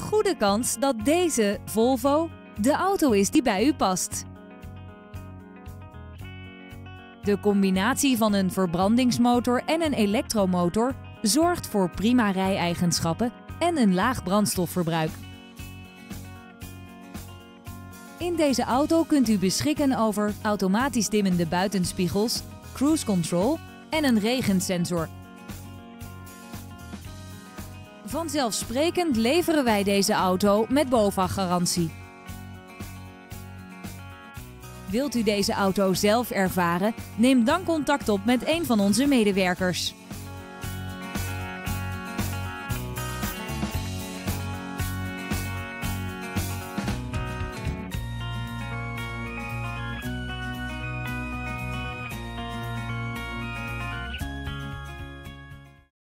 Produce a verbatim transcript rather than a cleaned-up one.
goede kans dat deze Volvo de auto is die bij u past. De combinatie van een verbrandingsmotor en een elektromotor zorgt voor prima rij-eigenschappen en een laag brandstofverbruik. In deze auto kunt u beschikken over automatisch dimmende buitenspiegels, cruise control en een regensensor. Vanzelfsprekend leveren wij deze auto met BOVAG-garantie. Wilt u deze auto zelf ervaren? Neem dan contact op met een van onze medewerkers.